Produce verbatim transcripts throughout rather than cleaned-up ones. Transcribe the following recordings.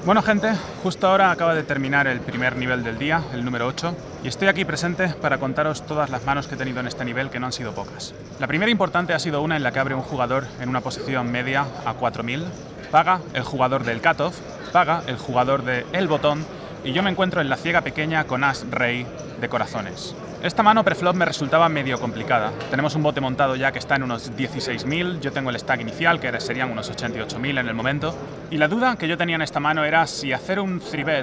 Bueno gente, justo ahora acaba de terminar el primer nivel del día, el número ocho, y estoy aquí presente para contaros todas las manos que he tenido en este nivel, que no han sido pocas. La primera importante ha sido una en la que abre un jugador en una posición media a cuatro mil, paga el jugador del cutoff, paga el jugador de el botón, y yo me encuentro en la ciega pequeña con as rey de corazones. Esta mano preflop me resultaba medio complicada. Tenemos un bote montado ya que está en unos dieciséis mil, yo tengo el stack inicial que serían unos ochenta y ocho mil en el momento. Y la duda que yo tenía en esta mano era si hacer un three bet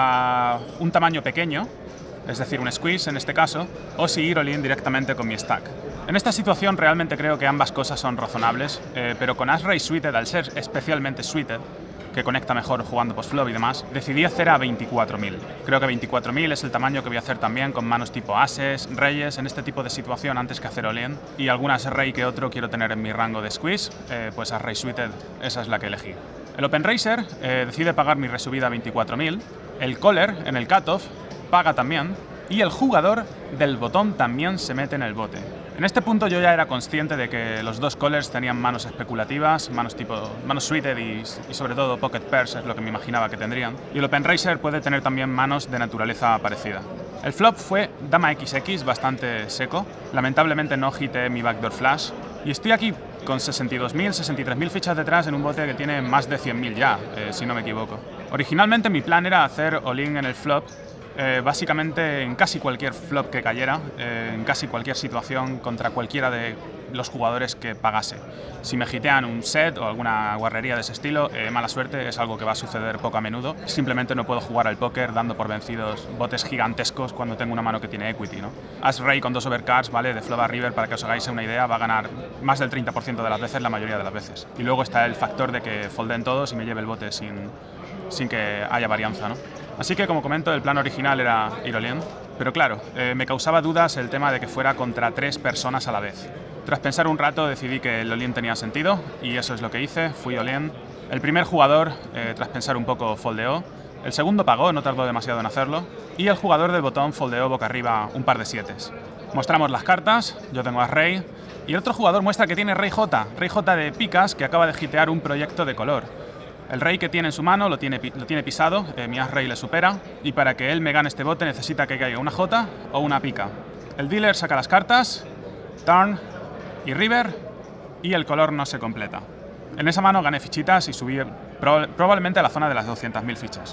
a un tamaño pequeño, es decir, un squeeze en este caso, o si ir all-in directamente con mi stack. En esta situación realmente creo que ambas cosas son razonables, eh, pero con as-rey suited, al ser especialmente suited, que conecta mejor jugando post-flop y demás, decidí hacer a veinticuatro mil. Creo que veinticuatro mil es el tamaño que voy a hacer también con manos tipo ases, reyes, en este tipo de situación antes que hacer all-in. Y algunas rey que otro quiero tener en mi rango de squeeze, eh, pues as-rey suited, esa es la que elegí. El open raiser eh, decide pagar mi resubida a veinticuatro mil, el caller en el cutoff paga también, y el jugador del botón también se mete en el bote. En este punto yo ya era consciente de que los dos callers tenían manos especulativas, manos tipo manos suited y, y sobre todo pocket pairs es lo que me imaginaba que tendrían. Y el open raiser puede tener también manos de naturaleza parecida. El flop fue dama equis equis, bastante seco. Lamentablemente no hité mi backdoor flash. Y estoy aquí con sesenta y dos mil, sesenta y tres mil fichas detrás en un bote que tiene más de cien mil ya, eh, si no me equivoco. Originalmente mi plan era hacer all-in en el flop, Eh, básicamente en casi cualquier flop que cayera, eh, en casi cualquier situación contra cualquiera de los jugadores que pagase. Si me hitean un set o alguna guarrería de ese estilo, eh, mala suerte, es algo que va a suceder poco a menudo. Simplemente no puedo jugar al póker dando por vencidos botes gigantescos cuando tengo una mano que tiene equity, ¿no? As-rey con dos overcards, ¿vale? De flop a river, para que os hagáis una idea, va a ganar más del treinta por ciento de las veces, la mayoría de las veces. Y luego está el factor de que folden todos y me lleve el bote sin, sin que haya varianza, ¿no? Así que, como comento, el plan original era ir all-in, pero claro, eh, me causaba dudas el tema de que fuera contra tres personas a la vez. Tras pensar un rato decidí que el all-in tenía sentido y eso es lo que hice, fui all-in. El primer jugador, eh, tras pensar un poco, foldeó, el segundo pagó, no tardó demasiado en hacerlo, y el jugador del botón foldeó boca arriba un par de sietes. Mostramos las cartas, yo tengo as-rey, y el otro jugador muestra que tiene rey jota, rey jota de picas que acaba de hitear un proyecto de color. El rey que tiene en su mano lo tiene, lo tiene pisado, eh, mi as-rey le supera, y para que él me gane este bote necesita que caiga una jota o una pica. El dealer saca las cartas, turn y river, y el color no se completa. En esa mano gané fichitas y subí prob probablemente a la zona de las doscientas mil fichas.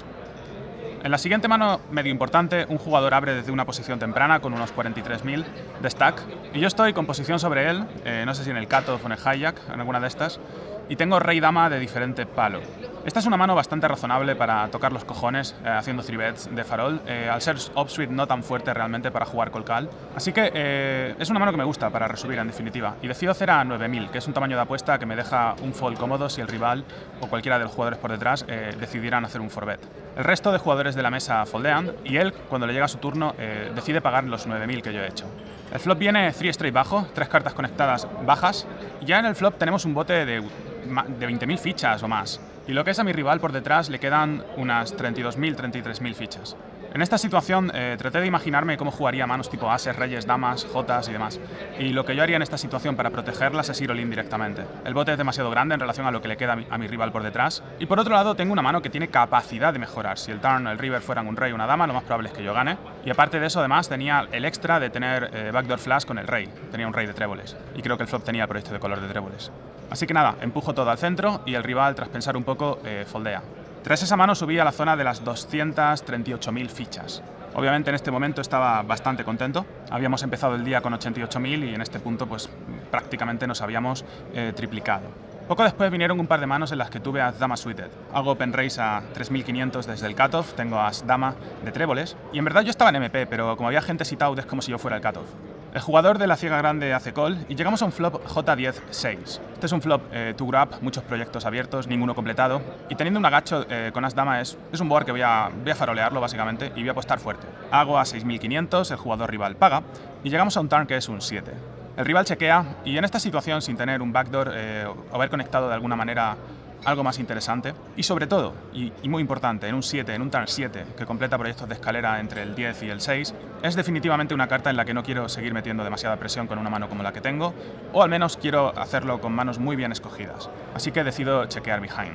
En la siguiente mano, medio importante, un jugador abre desde una posición temprana con unos cuarenta y tres mil de stack, y yo estoy con posición sobre él, eh, no sé si en el cutoff o en el hijack, en alguna de estas, y tengo rey-dama de diferente palo. Esta es una mano bastante razonable para tocar los cojones eh, haciendo three bets de farol, eh, al ser offsuit no tan fuerte realmente para jugar call call. Así que eh, es una mano que me gusta para resubir en definitiva. Y decido hacer a nueve mil, que es un tamaño de apuesta que me deja un fold cómodo si el rival o cualquiera de los jugadores por detrás eh, decidieran hacer un four bet. El resto de jugadores de la mesa foldean y él, cuando le llega su turno, eh, decide pagar los nueve mil que yo he hecho. El flop viene three straight bajo, tres cartas conectadas bajas, y ya en el flop tenemos un bote de de veinte mil fichas o más, y lo que es a mi rival por detrás le quedan unas treinta y dos mil, treinta y tres mil fichas. En esta situación eh, traté de imaginarme cómo jugaría manos tipo ases, reyes, damas, jotas y demás, y lo que yo haría en esta situación para protegerlas es ir all-in directamente. El bote es demasiado grande en relación a lo que le queda a mi, a mi rival por detrás, y por otro lado tengo una mano que tiene capacidad de mejorar. Si el turn o el river fueran un rey o una dama, lo más probable es que yo gane, y aparte de eso además tenía el extra de tener eh, backdoor flash con el rey, tenía un rey de tréboles, y creo que el flop tenía el proyecto de color de tréboles. Así que nada, empujo todo al centro y el rival, tras pensar un poco, eh, foldea. Tras esa mano subí a la zona de las doscientas treinta y ocho mil fichas. Obviamente en este momento estaba bastante contento. Habíamos empezado el día con ochenta y ocho mil y en este punto pues prácticamente nos habíamos eh, triplicado. Poco después vinieron un par de manos en las que tuve as dama suited. Hago open raise a tres mil quinientos desde el cutoff, tengo as dama de tréboles y en verdad yo estaba en M P, pero como había gente sit-out es como si yo fuera el cutoff. El jugador de la ciega grande hace call y llegamos a un flop jota diez seis. Este es un flop eh, two grab, muchos proyectos abiertos, ninguno completado. Y teniendo un agacho eh, con as dama es, es un board que voy a, voy a farolearlo básicamente y voy a apostar fuerte. Hago a seis mil quinientos, el jugador rival paga y llegamos a un turn que es un siete. El rival chequea y en esta situación sin tener un backdoor eh, o haber conectado de alguna manera algo más interesante y sobre todo, y, y muy importante, en un siete, en un turn siete que completa proyectos de escalera entre el diez y el seis, es definitivamente una carta en la que no quiero seguir metiendo demasiada presión con una mano como la que tengo, o al menos quiero hacerlo con manos muy bien escogidas, así que decido chequear behind.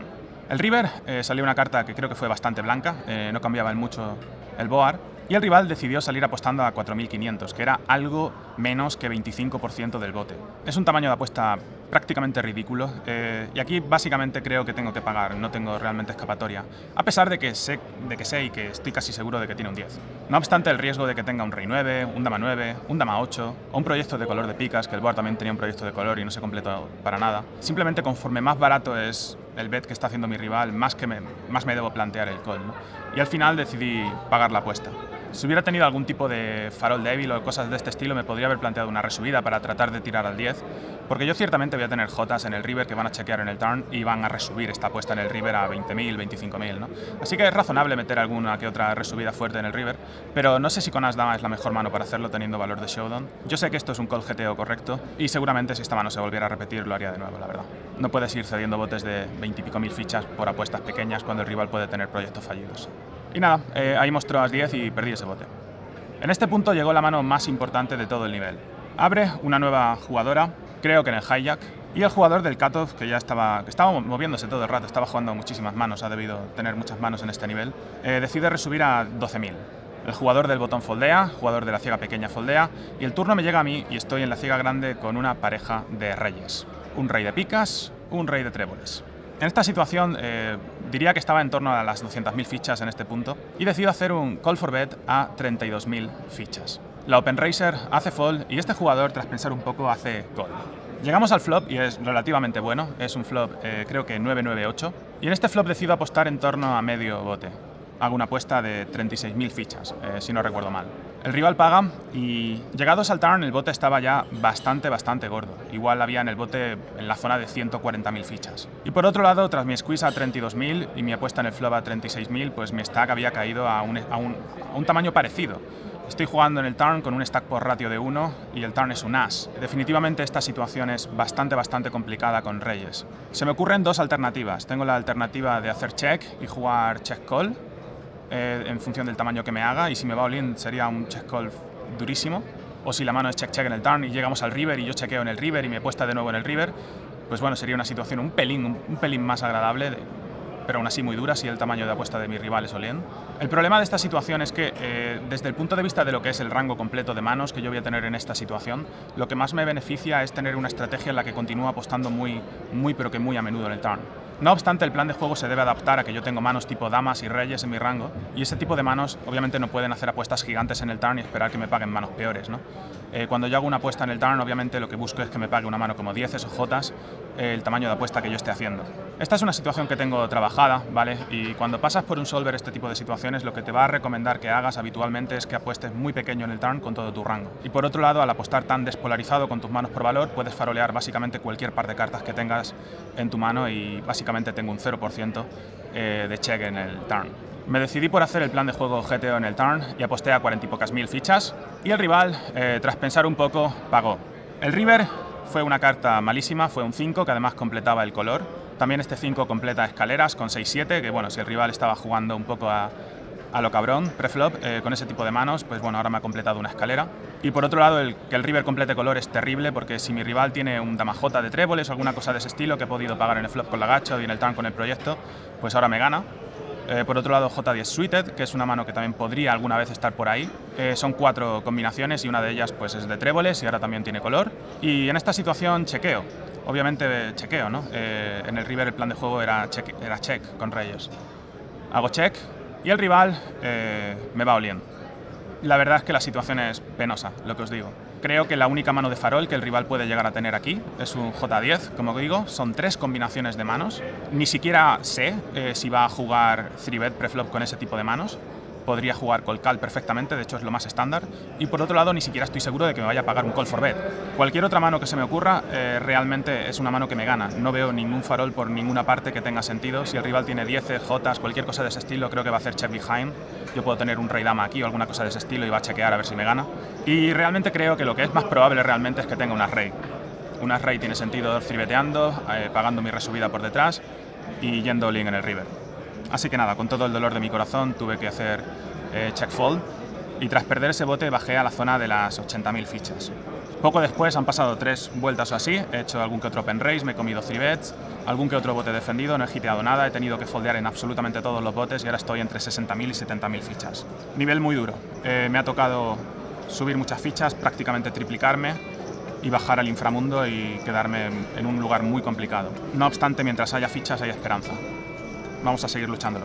El river eh, salió una carta que creo que fue bastante blanca, eh, no cambiaba en mucho el board, y el rival decidió salir apostando a cuatro mil quinientos, que era algo menos que veinticinco por ciento del bote. Es un tamaño de apuesta prácticamente ridículo, eh, y aquí básicamente creo que tengo que pagar, no tengo realmente escapatoria, a pesar de que, sé, de que sé y que estoy casi seguro de que tiene un diez. No obstante, el riesgo de que tenga un rey nueve, un dama nueve, un dama ocho, o un proyecto de color de picas, que el board también tenía un proyecto de color y no se completó para nada, simplemente conforme más barato es el bet que está haciendo mi rival, más, que me, más me debo plantear el call, ¿no? Y al final decidí pagar la apuesta. Si hubiera tenido algún tipo de farol débil o cosas de este estilo, me podría haber planteado una resubida para tratar de tirar al diez, porque yo ciertamente voy a tener jotas en el river que van a chequear en el turn y van a resubir esta apuesta en el river a veinte mil, veinticinco mil, ¿no? Así que es razonable meter alguna que otra resubida fuerte en el river, pero no sé si con as dama es la mejor mano para hacerlo teniendo valor de showdown. Yo sé que esto es un call G T O correcto y seguramente si esta mano se volviera a repetir lo haría de nuevo, la verdad. No puedes ir cediendo botes de veinte y pico mil fichas por apuestas pequeñas cuando el rival puede tener proyectos fallidos. Y nada, eh, ahí mostró as diez y perdí ese bote. En este punto llegó la mano más importante de todo el nivel. Abre una nueva jugadora, creo que en el hijack, y el jugador del cutoff, que ya estaba, que estaba moviéndose todo el rato, estaba jugando muchísimas manos, ha debido tener muchas manos en este nivel, eh, decide resubir a doce mil. El jugador del botón foldea, jugador de la ciega pequeña foldea, y el turno me llega a mí y estoy en la ciega grande con una pareja de reyes. Un rey de picas, un rey de tréboles. En esta situación eh, diría que estaba en torno a las doscientas mil fichas en este punto y decido hacer un call for bet a treinta y dos mil fichas. La open raiser hace fold y este jugador, tras pensar un poco, hace call. Llegamos al flop y es relativamente bueno, es un flop eh, creo que nueve nueve ocho, y en este flop decido apostar en torno a medio bote. Hago una apuesta de treinta y seis mil fichas, eh, si no recuerdo mal. El rival paga y llegados al turn el bote estaba ya bastante, bastante gordo. Igual había en el bote en la zona de ciento cuarenta mil fichas. Y por otro lado, tras mi squeeze a treinta y dos mil y mi apuesta en el flop a treinta y seis mil, pues mi stack había caído a un, a, un, a un tamaño parecido. Estoy jugando en el turn con un stack por ratio de uno y el turn es un as. Definitivamente esta situación es bastante, bastante complicada con reyes. Se me ocurren dos alternativas. Tengo la alternativa de hacer check y jugar check call, Eh, en función del tamaño que me haga, y si me va all-in sería un check call durísimo, o si la mano es check check en el turn y llegamos al river y yo chequeo en el river y me apuesta de nuevo en el river, pues bueno, sería una situación un pelín, un, un pelín más agradable, de, pero aún así muy dura si el tamaño de apuesta de mi rival es all-in. El problema de esta situación es que eh, desde el punto de vista de lo que es el rango completo de manos que yo voy a tener en esta situación, lo que más me beneficia es tener una estrategia en la que continúo apostando muy, muy pero que muy a menudo en el turn. No obstante, el plan de juego se debe adaptar a que yo tengo manos tipo damas y reyes en mi rango, y ese tipo de manos obviamente no pueden hacer apuestas gigantes en el turn y esperar que me paguen manos peores, ¿no? Eh, cuando yo hago una apuesta en el turn, obviamente lo que busco es que me pague una mano como dieces o jotas, eh, el tamaño de apuesta que yo esté haciendo. Esta es una situación que tengo trabajada, ¿vale? Y cuando pasas por un solver este tipo de situaciones, lo que te va a recomendar que hagas habitualmente es que apuestes muy pequeño en el turn con todo tu rango. Y por otro lado, al apostar tan despolarizado con tus manos por valor, puedes farolear básicamente cualquier par de cartas que tengas en tu mano y básicamente tengo un cero por ciento eh, de check en el turn. Me decidí por hacer el plan de juego G T O en el turn y aposté a cuarenta y pocas mil fichas, y el rival, eh, tras pensar un poco, pagó. El river fue una carta malísima, fue un cinco que además completaba el color. También este cinco completa escaleras con seis siete, que bueno, si el rival estaba jugando un poco a, a lo cabrón preflop eh, con ese tipo de manos, pues bueno, ahora me ha completado una escalera. Y por otro lado, el que el river complete color es terrible, porque si mi rival tiene un dama jota de tréboles o alguna cosa de ese estilo que he podido pagar en el flop con la gacha y en el turn con el proyecto, pues ahora me gana. Eh, por otro lado, jota diez suited, que es una mano que también podría alguna vez estar por ahí. Eh, son cuatro combinaciones y una de ellas pues es de tréboles y ahora también tiene color. Y en esta situación chequeo. Obviamente chequeo, ¿no? Eh, en el river el plan de juego era check, era check con reyes. Hago check y el rival eh, me va oliendo. La verdad es que la situación es penosa, lo que os digo. Creo que la única mano de farol que el rival puede llegar a tener aquí es un jota diez, como digo, son tres combinaciones de manos. Ni siquiera sé eh, si va a jugar three bet preflop con ese tipo de manos. Podría jugar call call perfectamente, de hecho es lo más estándar. Y por otro lado, ni siquiera estoy seguro de que me vaya a pagar un call for bet. Cualquier otra mano que se me ocurra eh, realmente es una mano que me gana. No veo ningún farol por ninguna parte que tenga sentido. Si el rival tiene diez, jotas, cualquier cosa de ese estilo, creo que va a hacer check behind. Yo puedo tener un rey dama aquí o alguna cosa de ese estilo y va a chequear a ver si me gana. Y realmente creo que lo que es más probable realmente es que tenga una rey. Una rey tiene sentido tribeteando, eh, pagando mi resubida por detrás y yendo all-in en el river. Así que nada, con todo el dolor de mi corazón tuve que hacer eh, check fold y tras perder ese bote bajé a la zona de las ochenta mil fichas. Poco después han pasado tres vueltas o así, he hecho algún que otro open race, me he comido three bets, algún que otro bote defendido, no he hiteado nada, he tenido que foldear en absolutamente todos los botes y ahora estoy entre sesenta mil y setenta mil fichas. Nivel muy duro, eh, me ha tocado subir muchas fichas, prácticamente triplicarme y bajar al inframundo y quedarme en un lugar muy complicado. No obstante, mientras haya fichas hay esperanza. Vamos a seguir luchándolo.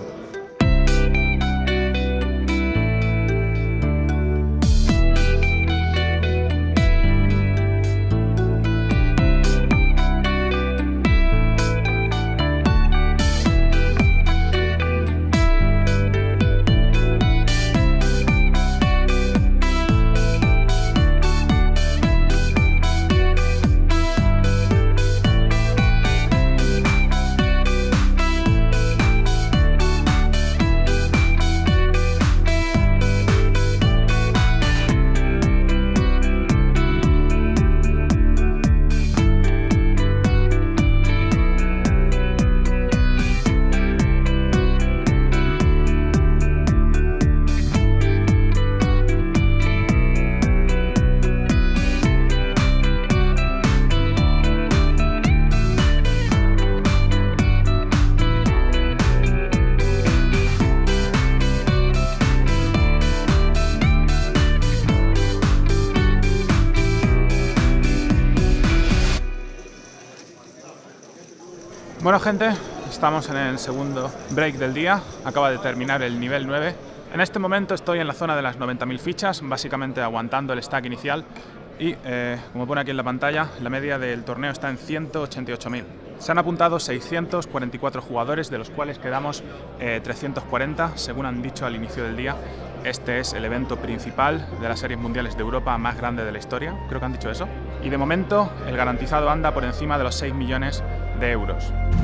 Bueno gente, estamos en el segundo break del día, acaba de terminar el nivel nueve. En este momento estoy en la zona de las noventa mil fichas, básicamente aguantando el stack inicial y, eh, como pone aquí en la pantalla, la media del torneo está en ciento ochenta y ocho mil. Se han apuntado seiscientos cuarenta y cuatro jugadores, de los cuales quedamos eh, trescientos cuarenta, según han dicho al inicio del día. Este es el evento principal de las series mundiales de Europa más grande de la historia, creo que han dicho eso. Y de momento el garantizado anda por encima de los seis millones de euros.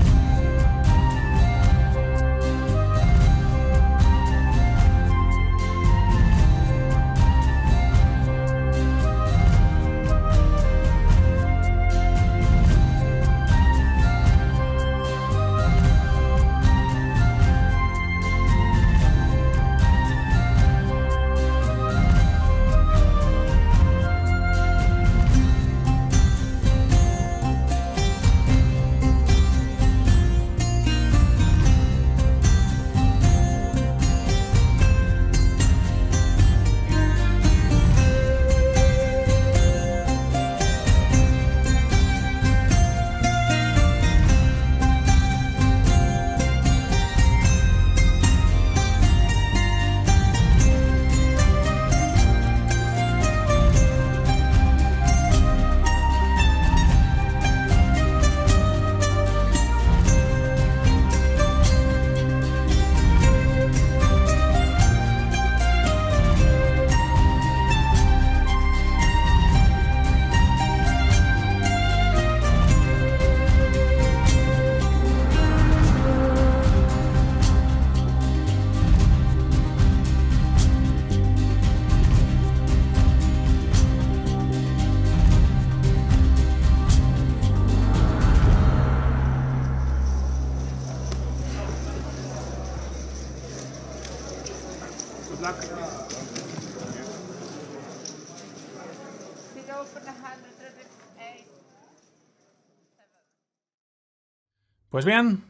Pues bien,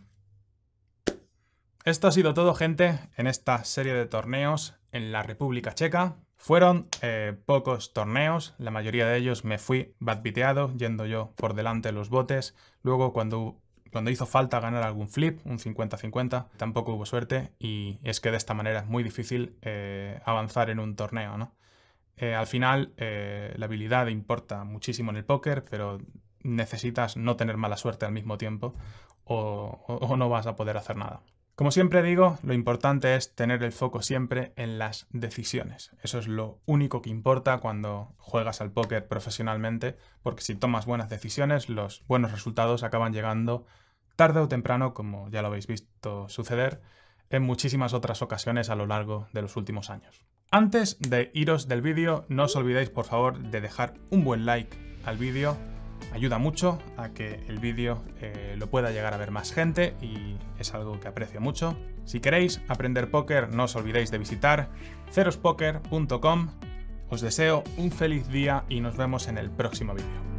esto ha sido todo, gente, en esta serie de torneos en la República Checa. Fueron eh, pocos torneos, la mayoría de ellos me fui badbiteado, yendo yo por delante de los botes. Luego, cuando, cuando hizo falta ganar algún flip, un cincuenta cincuenta, tampoco hubo suerte, y es que de esta manera es muy difícil eh, avanzar en un torneo, ¿no? Eh, al final, eh, la habilidad importa muchísimo en el póker, pero necesitas no tener mala suerte al mismo tiempo o, o, o no vas a poder hacer nada. Como siempre digo, lo importante es tener el foco siempre en las decisiones. Eso es lo único que importa cuando juegas al póker profesionalmente, porque si tomas buenas decisiones, los buenos resultados acaban llegando tarde o temprano, como ya lo habéis visto suceder en muchísimas otras ocasiones a lo largo de los últimos años. Antes de iros del vídeo, no os olvidéis por favor de dejar un buen like al vídeo. Ayuda mucho a que el vídeo eh, lo pueda llegar a ver más gente y es algo que aprecio mucho. Si queréis aprender póker, no os olvidéis de visitar cerospoker punto com. Os deseo un feliz día y nos vemos en el próximo vídeo.